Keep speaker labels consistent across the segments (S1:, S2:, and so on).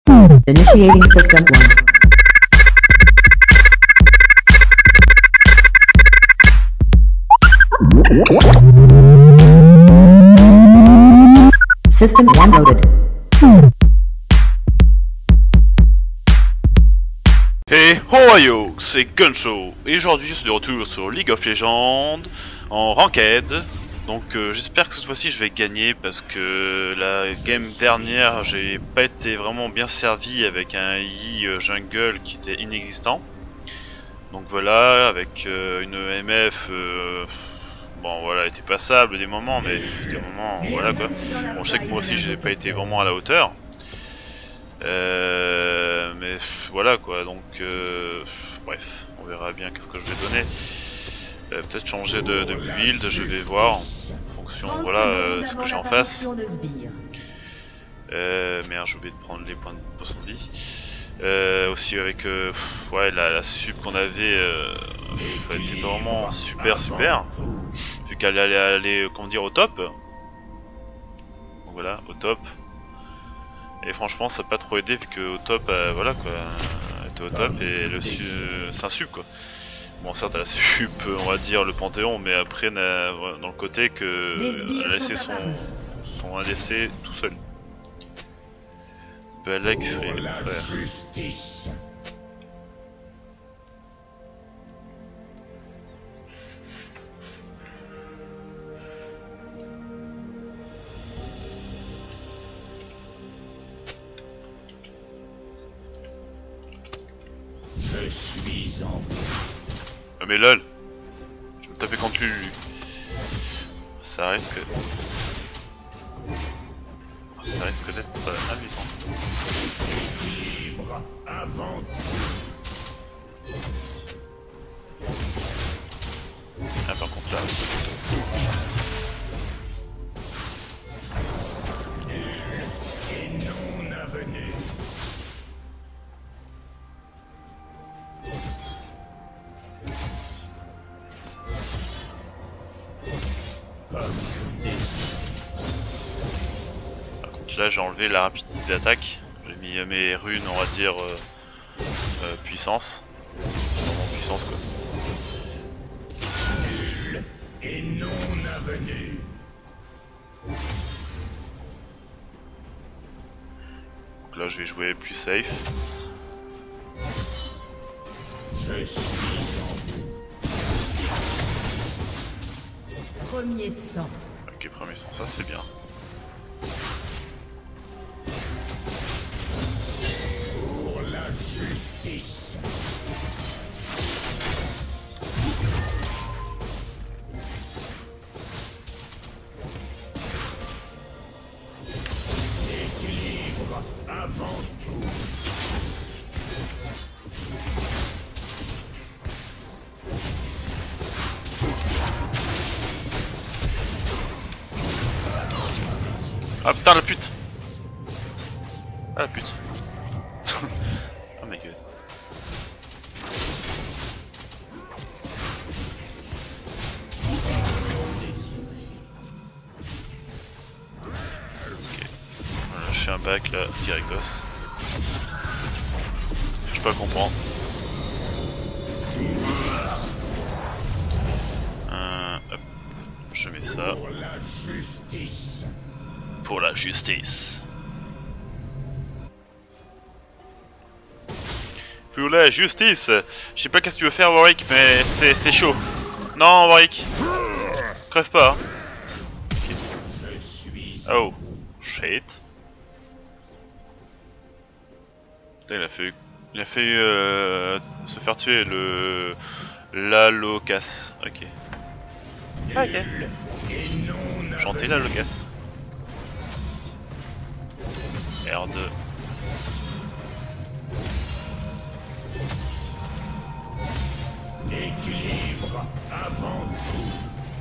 S1: Initiating system 1. System 1 loaded.
S2: Hey, how are you? C'est Gunshow et aujourd'hui je suis de retour sur League of Legends en Ranked. Donc j'espère que cette fois-ci je vais gagner parce que la game dernière j'ai pas été vraiment bien servi avec un Yi jungle qui était inexistant. Donc voilà, avec une MF, bon voilà, elle était passable des moments, mais des moments, voilà quoi. Bon, je sais que moi aussi j'ai pas été vraiment à la hauteur. Mais voilà quoi, donc bref, on verra bien qu'est-ce que je vais donner. Peut-être changer de build, je vais voir en fonction, voilà, ce que j'ai en face. Merde, j'ai oublié de prendre les points de potion de vie. Aussi avec ouais, la sub qu'on avait était vraiment super, vu qu'elle allait aller, comment dire, au top. Donc voilà, au top. Et franchement ça n'a pas trop aidé vu que au top, voilà quoi, elle était au top et le c'est un sub quoi. Bon certes elle a sub, on va dire, le Panthéon, mais après dans le côté que elle a laissé son ADC tout seul. Belek frère.
S3: Je suis en vous.
S2: Ah mais lol, je me tapais contre lui. Ça risque d'être amusant.
S3: Libre avant.
S2: Ah par contre là.
S3: Et non avenue.
S2: Par contre là j'ai enlevé la rapidité d'attaque. J'ai mis mes runes, on va dire, puissance. Vraiment puissance quoi.
S3: Et non avenue.
S2: Donc là je vais jouer plus safe.
S3: Je suis en vous.
S1: Premier sang.
S2: Ok, premier sang, ça c'est bien.
S3: Pour la justice. Équilibre avant tout.
S2: Ah putain la pute. Ah la pute. Oh my god. Ok. Voilà, je fais un back là, directos. Je peux pas comprendre. Hop. Je mets ça.
S3: Pour la justice.
S2: Pour la justice. Pour la justice. Je sais pas qu'est-ce que tu veux faire Warwick, mais c'est chaud. Non Warwick. Crève pas. Okay.
S3: Je suis.
S2: Oh. Shit. Putain, il a fait se faire tuer le l'Alocas. Ok. Ah, ok.
S3: Et non
S2: Chanter l'Alocas. R2.
S3: Équilibre avant tout.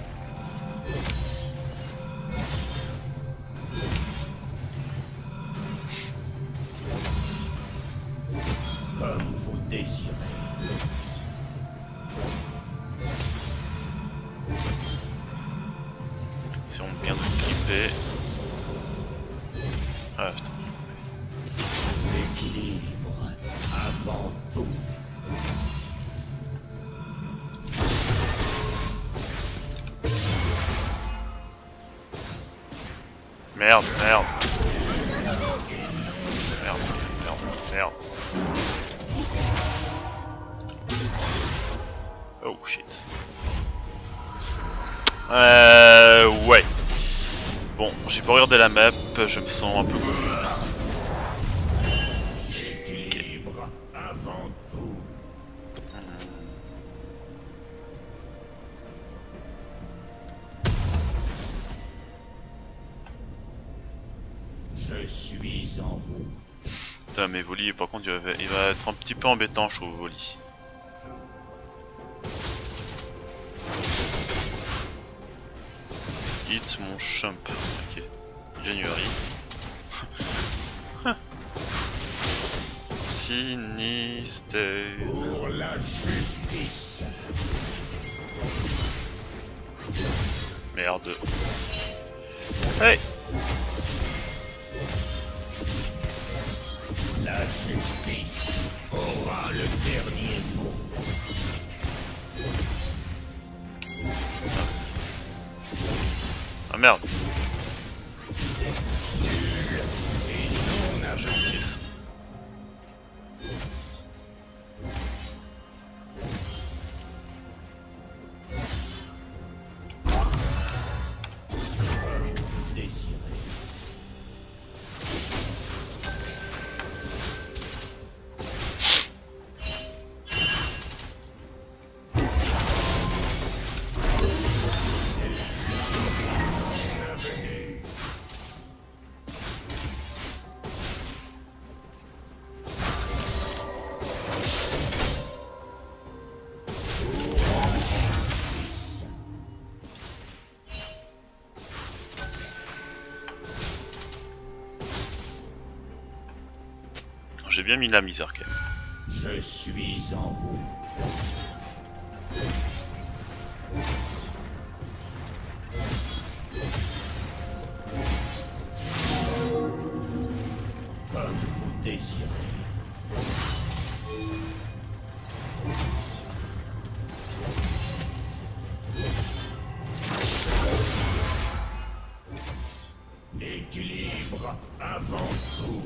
S3: Comme vous désirez.
S2: Si on vient de clipper. Ah putain.
S3: avant tout.
S2: Merde, merde. Merde, merde, merde. Oh shit. Ouais. Bon, j'ai pas regardé la map, je me sens un peu...
S3: Équilibre avant tout. Je suis en vous.
S2: Putain, mais Voli, par contre, il va être un petit peu embêtant, je trouve, Voli. Hit mon chump. Ok. January. Sinister.
S3: Pour la justice.
S2: Merde. Hey!
S3: La justice aura le dernier mot.
S2: Ah merde. J'ai 6.
S3: Désiré.
S2: J'ai bien mis la misère quand même.
S3: Je suis en vous. Comme vous désirez. L'équilibre avant tout.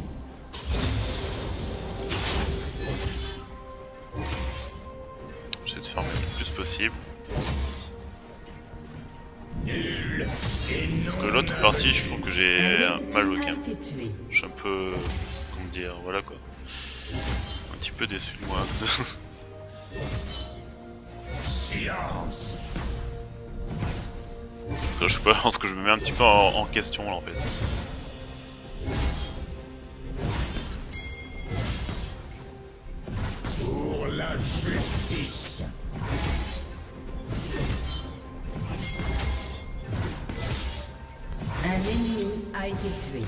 S2: J'essaie de faire le plus possible.
S3: Nul et non.
S2: Parce que l'autre partie, je trouve que j'ai mal joué quand
S1: A
S2: même.
S1: été tué.
S2: Je suis un peu... comment dire, voilà quoi. Un petit peu déçu de moi.
S3: Silence.
S2: Parce que je pense que je me mets un petit peu en question là en fait.
S3: Pour la justice.
S1: Un ennemi a été tué.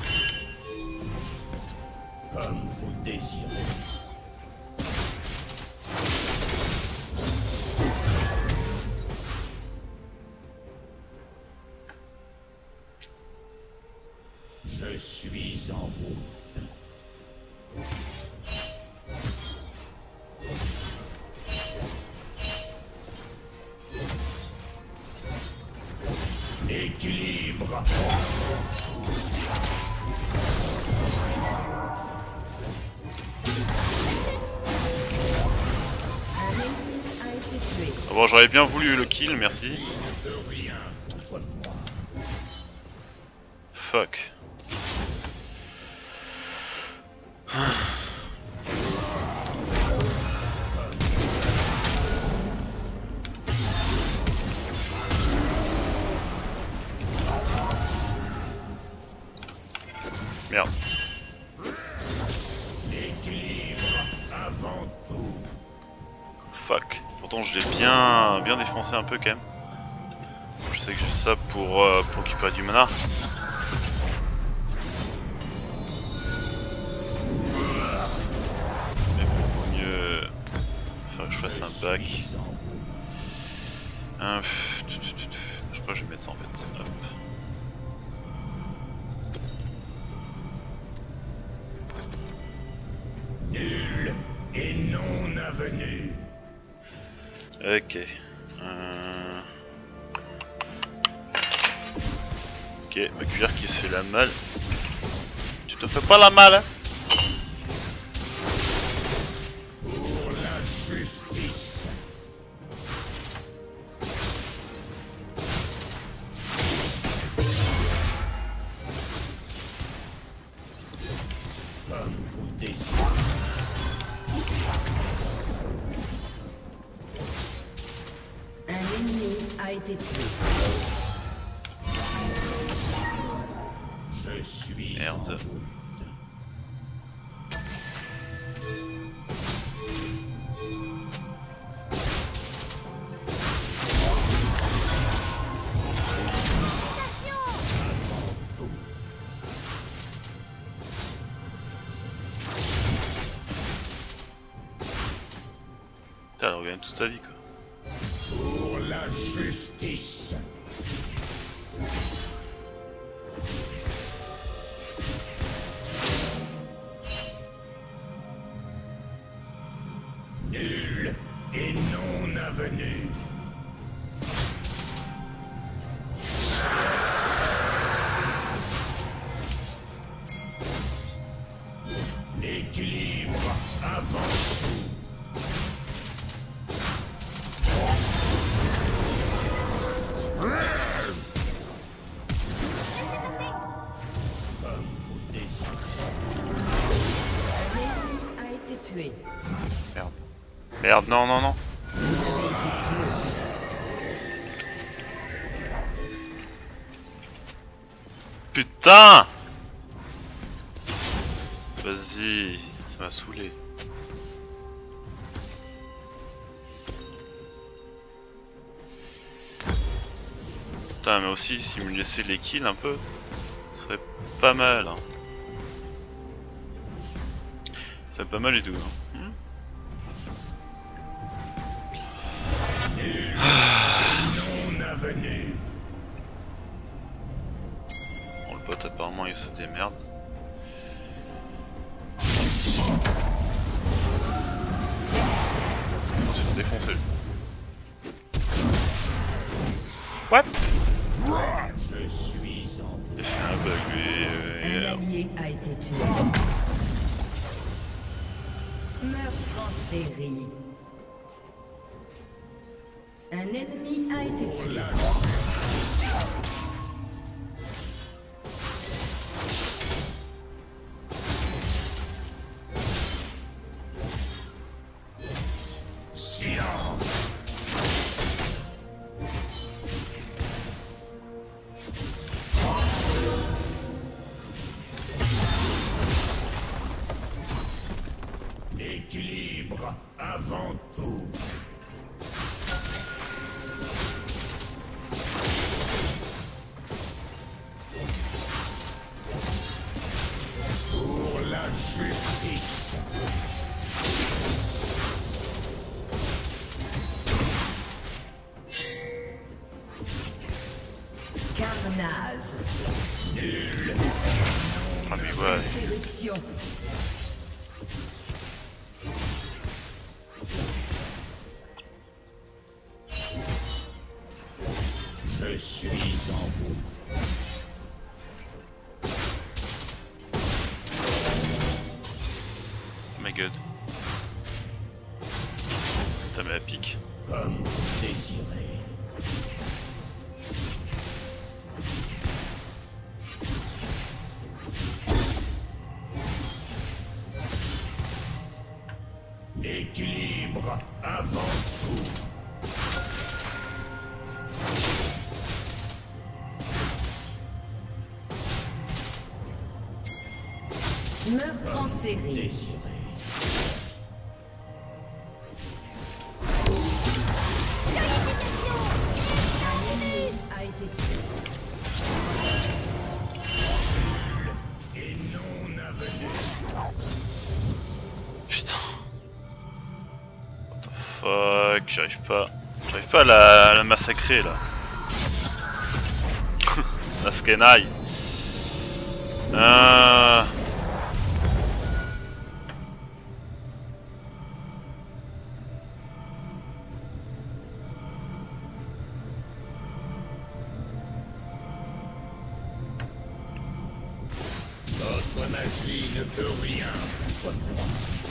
S3: Comme vous désirez. Je suis en vous. Équilibre.
S1: Un ennemi a été tué.
S2: Ah bon, j'aurais bien voulu le kill, merci.
S3: Rien contre moi.
S2: Fuck. Merde.
S3: L'équilibre avant tout.
S2: Fuck. Pourtant je l'ai bien défoncé un peu quand même. Je sais que j'ai ça pour récupérer du mana. Mais vaut mieux faire que je fasse un back. Je crois que je vais mettre ça en fait. Hop.
S3: Nul et avenue.
S2: Ok. Ok, ma cuillère qui se fait la malle. Tu te fais pas la malle, hein?
S3: Pour la justice. Comme vous désirez.
S1: Un ennemi a été tué.
S3: Je suis
S2: Merde.
S3: en route.
S2: Putain, elle revient toute sa vie, quoi.
S3: Pour la justice. Nul et non avenu. L'équilibre avant tout. Comme vous désirez.
S1: Un ennemi a été tué.
S2: Merde. Merde, non, non, non.
S1: Vous avez été tué.
S2: Putain! Vas-y, ça m'a saoulé. Putain, mais aussi, s'il me laissait les kills un peu, ce serait pas mal. Hein. Ce serait pas mal du tout. Hein.
S3: Non avenu.
S2: Bon, le pote, apparemment, il se démerde. On va se faire défoncer. What?
S3: Je suis en route.
S2: Il a fait un bug, lui.
S1: Un allié a été tué. Meurtre en série. Un ennemi a été
S3: Pour
S1: tué.
S3: la silence. L'équilibre avant tout. Pour la justice.
S1: Carnage.
S3: Nul.
S2: Ah, mais ouais.
S1: Interruption.
S3: Je suis en vous.
S2: Oh my god. T'as mis la pique.
S3: Comme vous désirez. L'équilibre avant tout.
S1: Meurtre en série.
S3: Désiré.
S1: Un ennemi a été tué.
S3: Et non avenu.
S2: Putain. What the fuck, j'arrive pas à la massacrer là. La skenaille.
S3: magie ne peut rien contre moi.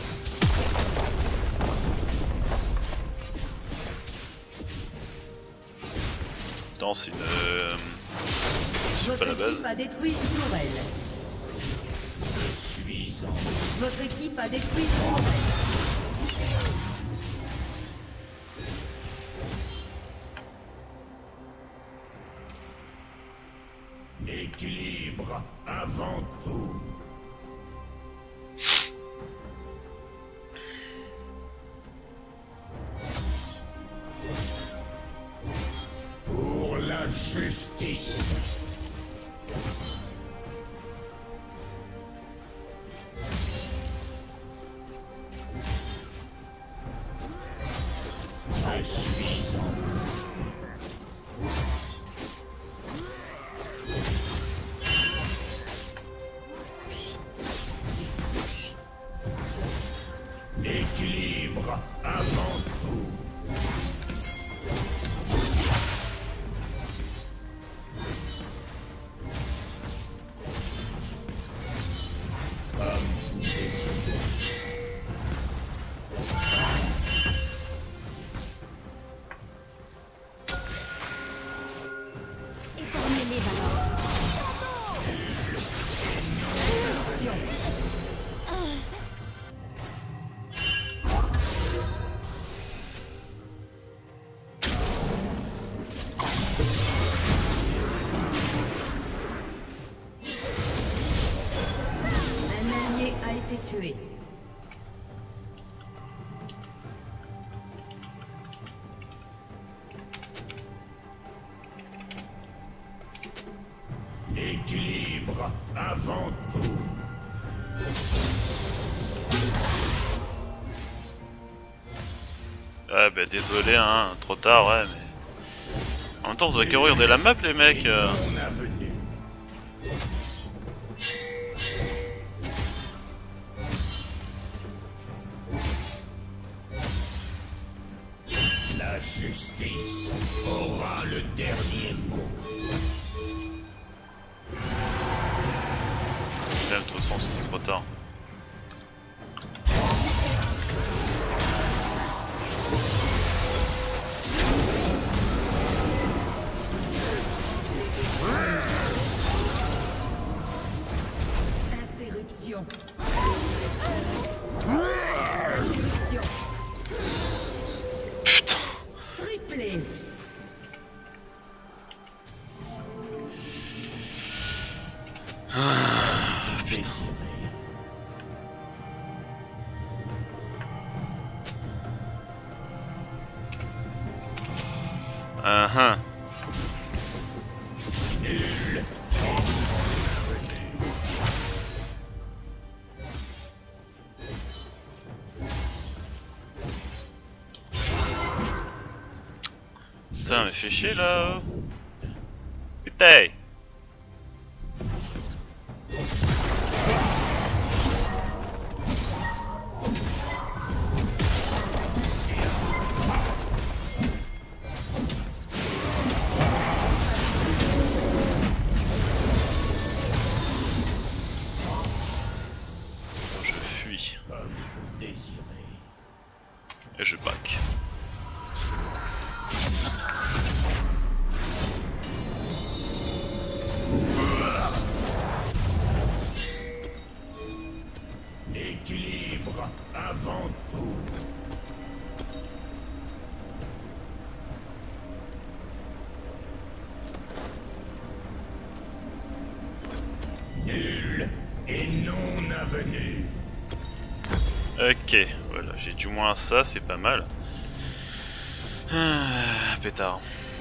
S2: Non, c'est une... c'est pas la
S1: Votre équipe
S2: base.
S1: a détruit une tourelle.
S3: Je suis en
S1: Votre équipe a détruit une tourelle.
S3: équilibre avant tout. Pour la justice. Je suis en équilibre avant tout.
S4: Épargnez-les alors.
S1: Un allié a été tué.
S3: Équilibre avant tout.
S2: Ouais, bah désolé, hein, trop tard, ouais, mais... En même temps, vous avez qu'à regarder la map, les mecs.
S3: Mon avenue. La justice aura le dernier mot.
S2: Là, de toute façon, c'est trop tard.
S1: Interruption. Interruption.
S2: Putain.
S1: Triplé.
S3: Désiré.
S2: Uh-huh.
S3: Nul.
S2: Putain, mais fais chier, là. Putain. Je fuis
S3: Comme vous désirez.
S2: et je back.
S3: Équilibre avant tout. Nul et non avenu.
S2: Ok, voilà, j'ai du moins ça, c'est pas mal. Ah, pétard.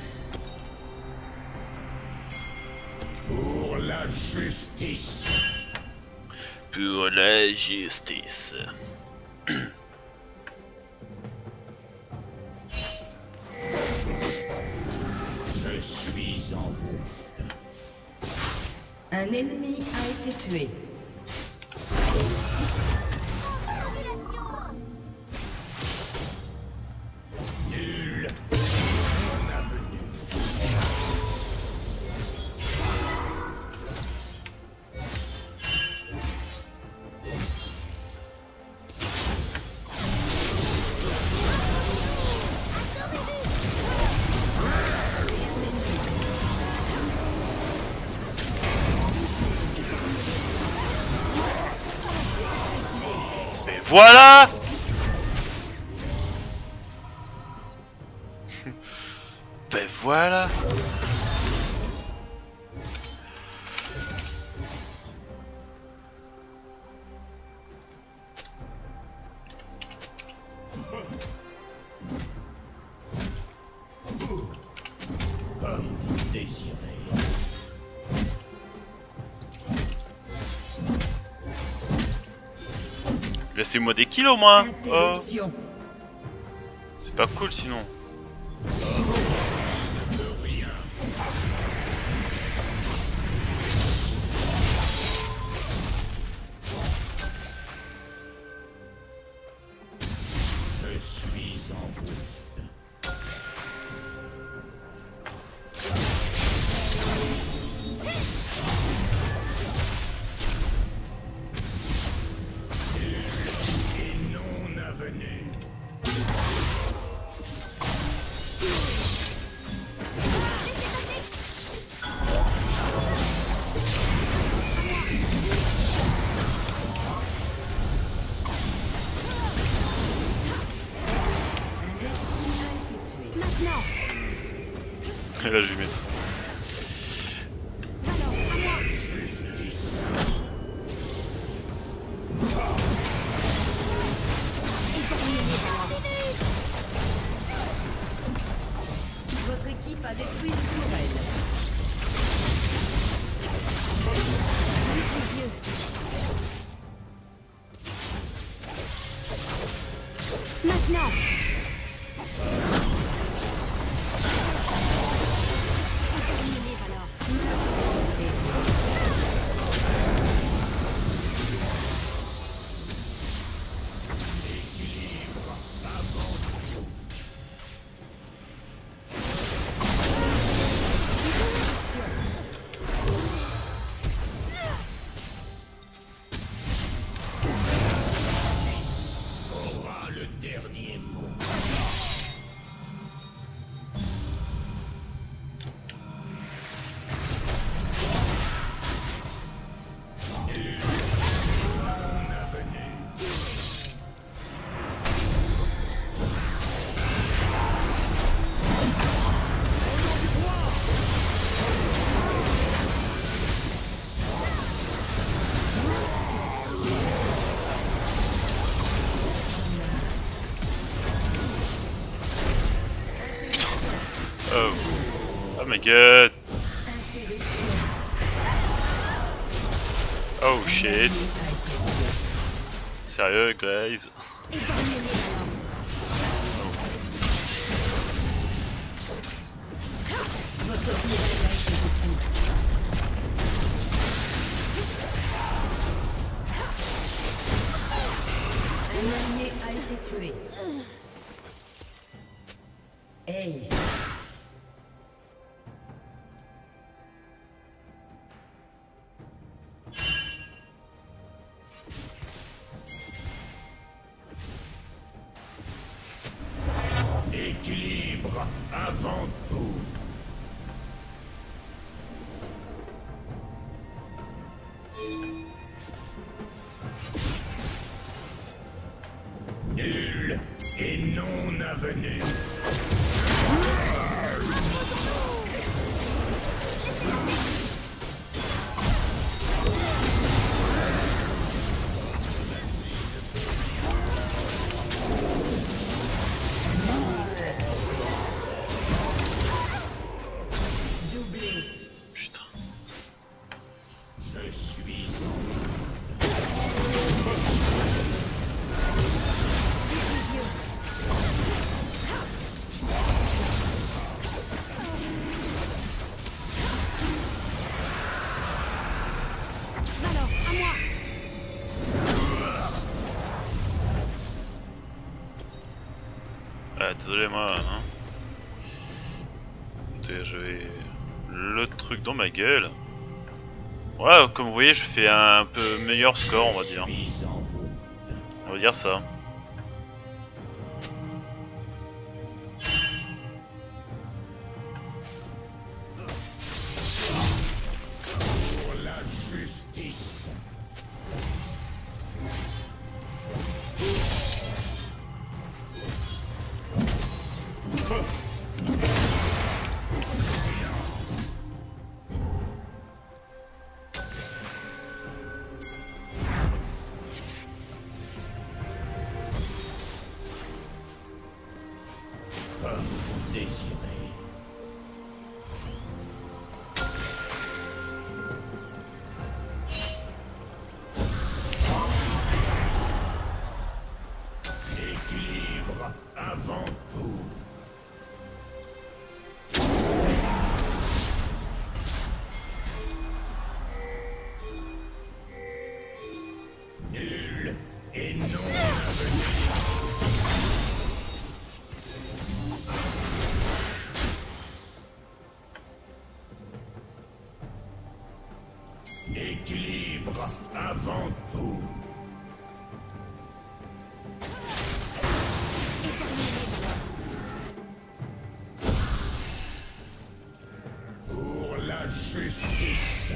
S3: Pour la justice.
S2: Pour la justice.
S3: Je suis en vous.
S1: Un ennemi a été tué.
S3: Nul non avenu.
S2: voilà. Ben voilà.
S3: Comme vous désirez.
S2: Laissez-moi des kills au moins. Oh.
S1: Interruption.
S2: C'est pas cool sinon.
S3: Je suis en vous. Et non avenu.
S4: Maintenant.
S2: Et là je vais mettre.
S4: Alors, à moi.
S3: Justice.
S4: Épargnez-les, alors.
S1: Votre équipe a détruit une tourelle.
S4: Lisse les yeux. Maintenant. Épargnez-les, alors.
S3: Aura le dernier mot.
S2: Oh my god. Oh shit. Sérieux guys.
S4: Épargnez-les, alors.
S1: Votre tourelle a été détruite. Un allié a été tué. Ace.
S3: Équilibre avant tout. Nul et non avenu.
S2: Putain.
S3: Je suis en
S4: Alors, à moi.
S2: Ah, désolé moi, hein. Écoutez, je vais le truc dans ma gueule. Ouais, comme vous voyez, je fais un peu meilleur score, on va dire.
S3: suis en vous.
S2: On va dire ça.
S3: Pour la justice. tout. Nul et non avenu. Équilibre avant tout. Pour la justice.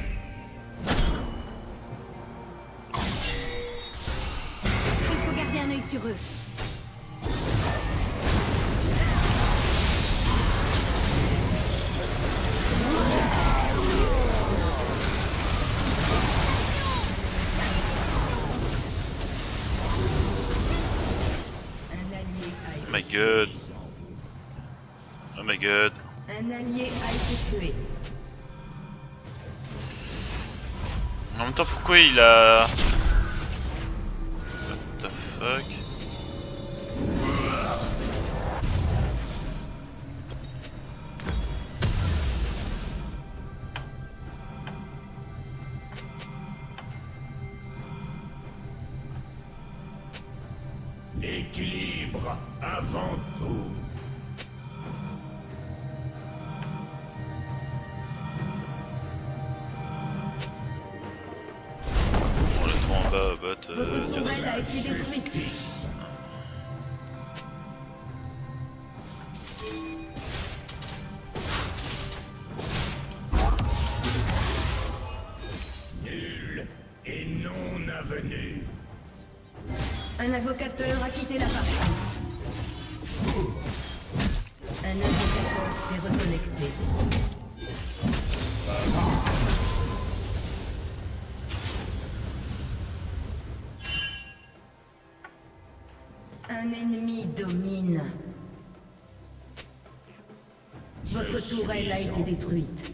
S4: Il faut garder un œil sur eux.
S1: Un allié a
S2: Oh my
S1: été
S2: god. Oh my god.
S1: Un allié a été tué.
S2: En même temps, pourquoi il a... What the fuck?
S3: L'équilibre avant tout.
S2: On le tour en bas, bot.
S1: Votre tourelle a été détruite.
S3: Justice. Nul et non avenu.
S1: Un invocateur a quitté la partie. Un invocateur s'est reconnecté. Un ennemi domine. Votre tourelle a été détruite.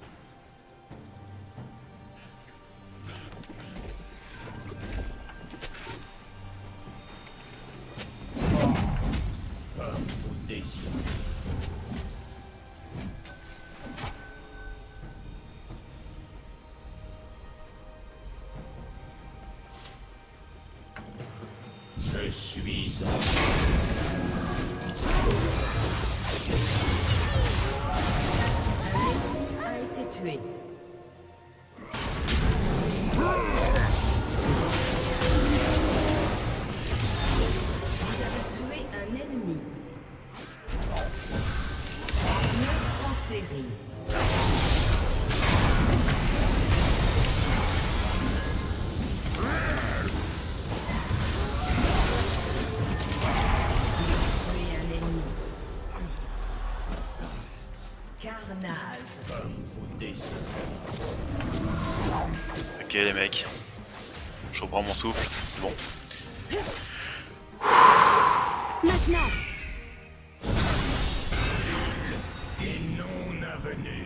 S3: Comme vous désirez. Je suis
S1: A été tué. Vous avez tué un ennemi. 9 en série. Tué un ennemi. Carnage.
S3: comme vous désirez.
S2: Ok les mecs. Je reprends mon souffle, c'est bon.
S4: Maintenant.
S3: Et non avenu.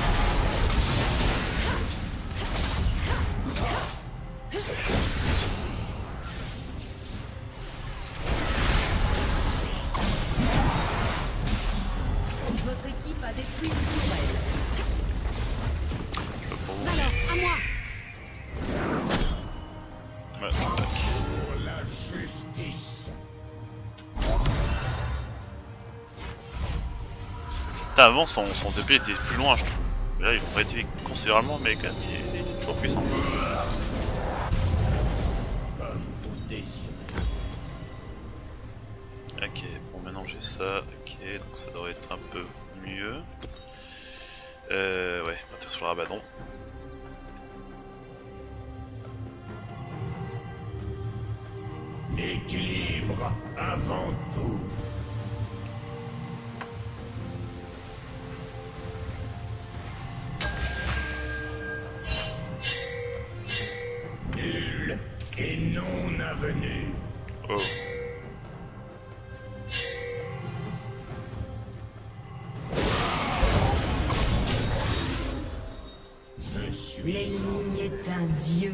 S1: Votre équipe a détruit une tourelle.
S2: Je peux pas vous...
S4: Valor, à moi.
S2: Ouais, tac.
S3: Pour la justice.
S2: Putain, avant son TP était plus loin je trouve. Mais là ils l'ont réduit considérablement mais quand même il est toujours puissant.
S3: Comme vous désirez.
S2: Ok, bon maintenant j'ai ça, ok, donc ça devrait être un peu mieux. Ouais, partir sur le rabadon.
S3: L'équilibre avant tout. Nul et non avenu.
S2: Oh.
S3: Je suis
S1: L'ennemi est un dieu.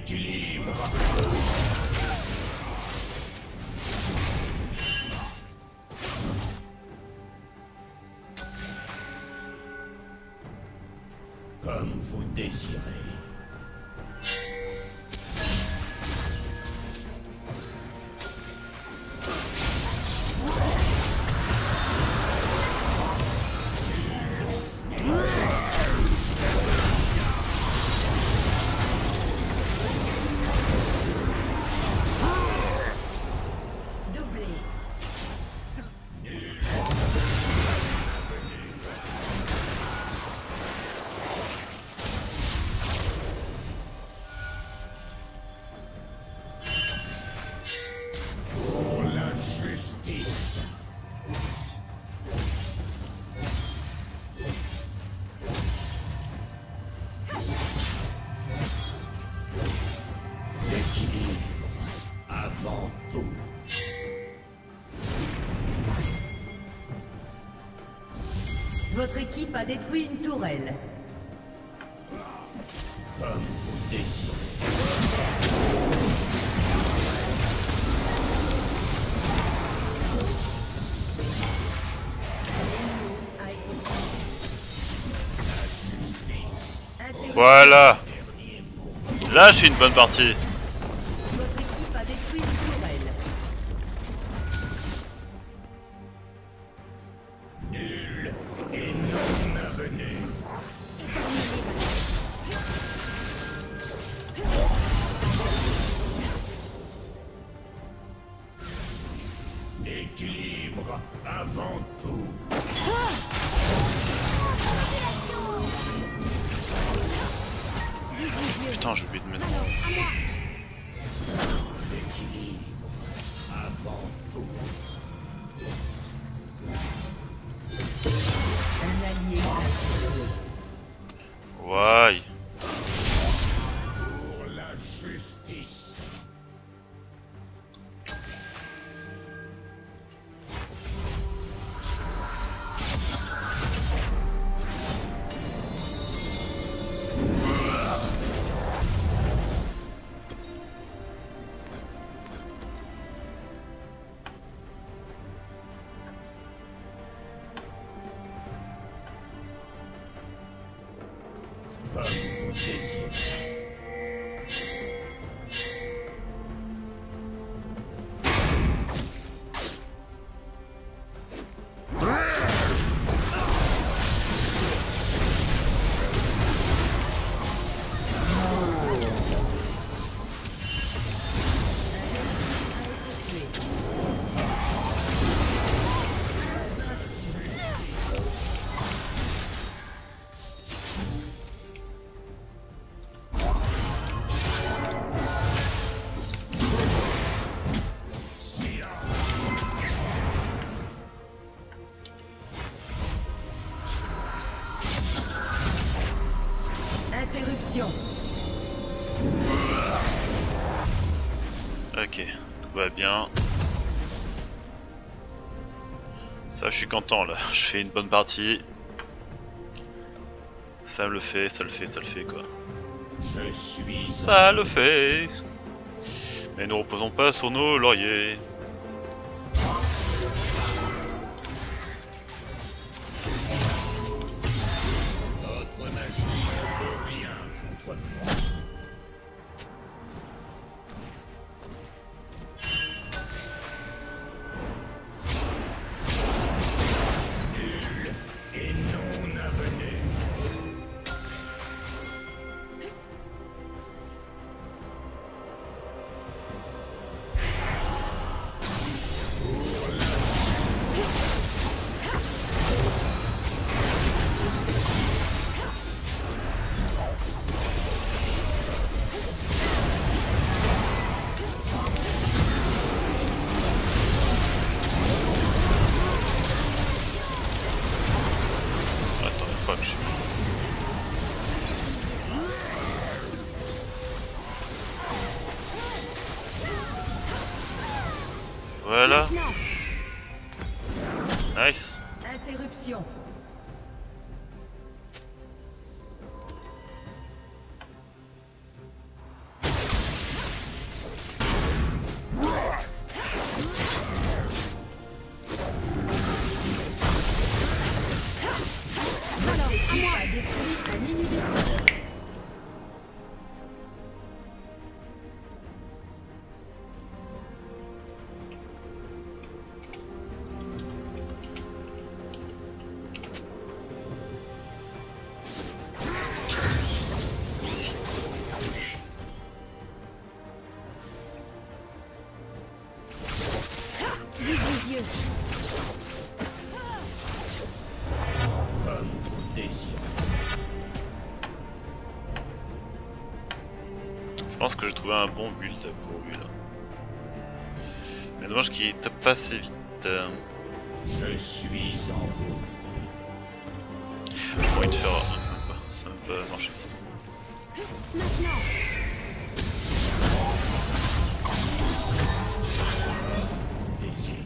S3: Équilibre. Comme vous désirez.
S1: Votre équipe a détruit une tourelle.
S3: Comme vous désirez.
S2: Voilà. Là, c'est une bonne partie.
S1: Votre équipe a détruit une tourelle.
S3: Nul et non avenu. Équilibre avant tout.
S2: Putain, j'ai oublié de mettre.
S3: Avant tout.
S1: Un allié a tué.
S2: Ouais.
S3: Pour la justice. Comme vous désirez.
S1: Interruption.
S2: Ok, tout va bien. Ça, je suis content là. Je fais une bonne partie. Ça le fait, ça le fait, ça le fait quoi.
S3: Je suis
S2: Ça le fait. Mais ne reposons pas sur nos lauriers.
S3: Notre magie ne peut rien contre moi. Nul et non avenu.
S2: Attends, fuck, je sais pas. Voilà.
S4: Maintenant.
S2: Nice.
S1: Interruption. L'équipe a détruit un inhibiteur.
S4: Vise les yeux.
S3: Comme vous désirez.
S2: Je pense que j'ai trouvé un bon build pour lui là. Mais dommage qu'il tape pas assez vite.
S3: Je suis en vous.
S2: J'ai envie de faire. Ça n'a pas marché.
S4: Maintenant.
S3: Désirez.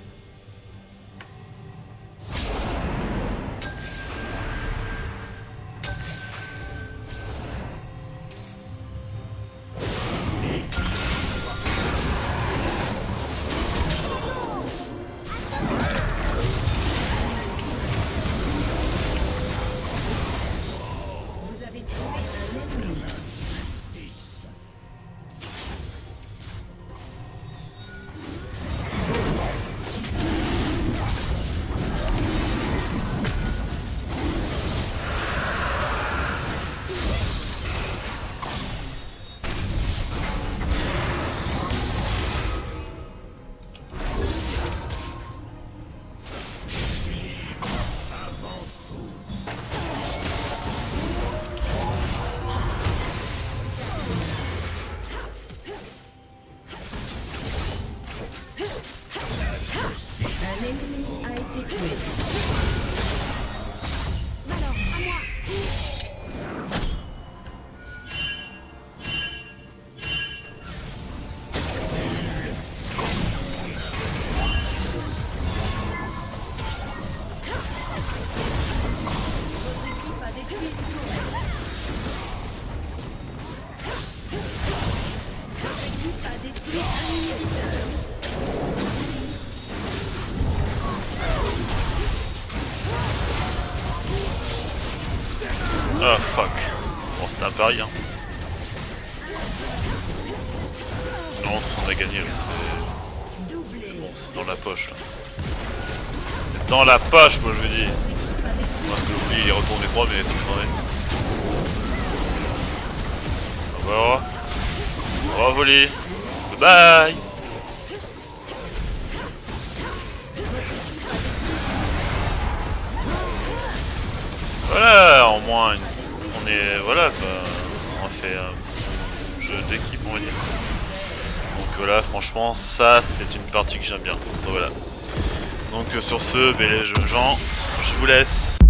S1: Vous avez trouvé un ennemi.
S3: Justice.
S1: Un ennemi a été tué.
S4: Alors, à moi.
S1: Votre équipe a détruit une tourelle. Votre équipe a détruit un inhibiteur.
S2: Ah fuck. Bon c'était un pari hein. Non on a gagné là. C'est bon, c'est dans la poche là. C'est dans la poche moi je veux dire. Parce que l'oubli il est retourné 3 mais ça me demandait. Au revoir. Au revoir voler. Bye. Voilà, au moins on est voilà quoi. On a fait un jeu d'équipe on va dire. Donc voilà, franchement ça c'est une partie que j'aime bien. Donc voilà. Donc sur ce, ben, les gens, je vous laisse.